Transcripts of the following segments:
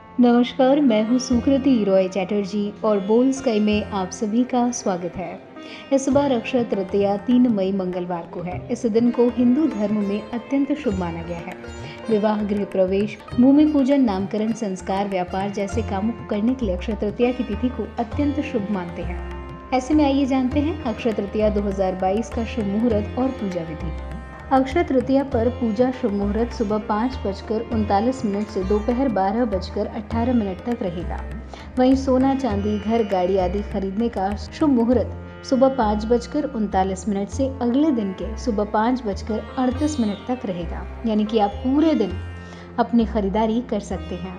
नमस्कार, मैं हूँ सुकृति रॉय चैटर्जी और बोल स्काई में आप सभी का स्वागत है। इस बार अक्षय तृतीया 3 मई मंगलवार को है। इस दिन को हिंदू धर्म में अत्यंत शुभ माना गया है। विवाह, गृह प्रवेश, भूमि पूजन, नामकरण, संस्कार, व्यापार जैसे कामों को करने के लिए अक्षय तृतीया की तिथि को अत्यंत शुभ मानते हैं। ऐसे में आइए जानते हैं अक्षय तृतीया 2022 का शुभ मुहूर्त और पूजा विधि। अक्षय तृतीया पर पूजा शुभ मुहूर्त सुबह 5:39 से दोपहर 12:18 तक रहेगा। वहीं सोना, चांदी, घर, गाड़ी आदि खरीदने का शुभ मुहूर्त सुबह 5:39 से अगले दिन के सुबह 5:38 तक रहेगा। यानी कि आप पूरे दिन अपनी खरीदारी कर सकते हैं।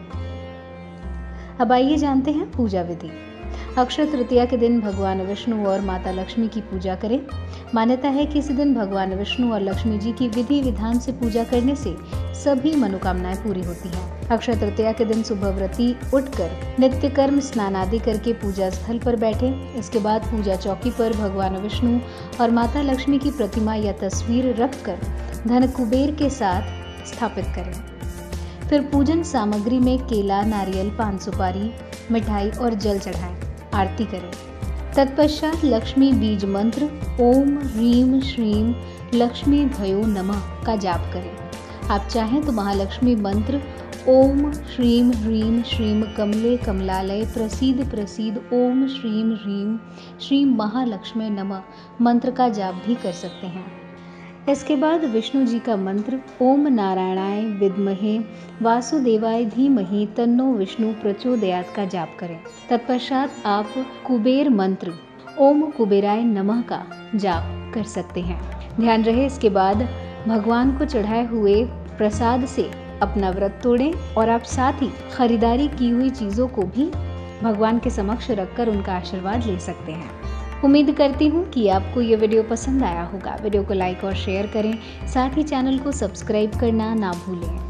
अब आइए जानते हैं पूजा विधि। अक्षय तृतीया के दिन भगवान विष्णु और माता लक्ष्मी की पूजा करें। मान्यता है कि इस दिन भगवान विष्णु और लक्ष्मी जी की विधि विधान से पूजा करने से सभी मनोकामनाएं पूरी होती हैं। अक्षय तृतीया के दिन सुबह व्रती उठकर नित्य कर्म, स्नान आदि करके पूजा स्थल पर बैठे। इसके बाद पूजा चौकी पर भगवान विष्णु और माता लक्ष्मी की प्रतिमा या तस्वीर रखकर धन कुबेर के साथ स्थापित करें। फिर पूजन सामग्री में केला, नारियल, पान, सुपारी, मिठाई और जल चढ़ाएं। आरती करें। तत्पश्चात लक्ष्मी बीज मंत्र ओम ह्रीम श्रीम लक्ष्मी भयो नमः का जाप करें। आप चाहें तो महालक्ष्मी मंत्र ओम श्रीम ह्रीम श्रीम कमले कमलालय प्रसीद प्रसीद ओम श्रीम ह्रीम श्रीम महालक्ष्मी नमः मंत्र का जाप भी कर सकते हैं। इसके बाद विष्णु जी का मंत्र ओम नारायणाय विद्महे वासुदेवाय धीमहि तन्नो विष्णु प्रचोदयात् का जाप करें। तत्पश्चात आप कुबेर मंत्र ओम कुबेराय नमः का जाप कर सकते हैं। ध्यान रहे, इसके बाद भगवान को चढ़ाए हुए प्रसाद से अपना व्रत तोड़ें और आप साथ ही खरीदारी की हुई चीज़ों को भी भगवान के समक्ष रखकर उनका आशीर्वाद ले सकते हैं। उम्मीद करती हूँ कि आपको ये वीडियो पसंद आया होगा। वीडियो को लाइक और शेयर करें, साथ ही चैनल को सब्सक्राइब करना ना भूलें।